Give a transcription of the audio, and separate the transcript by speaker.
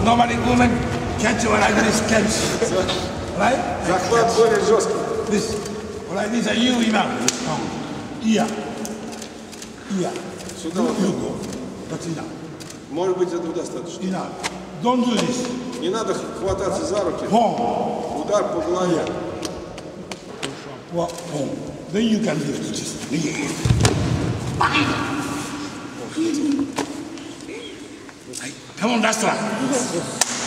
Speaker 1: normally women catch you like this catch. Right?
Speaker 2: Захват более жесткий.
Speaker 1: This. Like this, you imam. Here. Here.
Speaker 2: Сюда.
Speaker 1: You go. That's enough.
Speaker 2: Может быть, этого достаточно.
Speaker 1: Enough. Don't do this.
Speaker 2: Не надо хвататься за руки.
Speaker 1: Boom.
Speaker 2: Удар по голове.
Speaker 1: Well, boom. Then you can do this. Come on, that's right.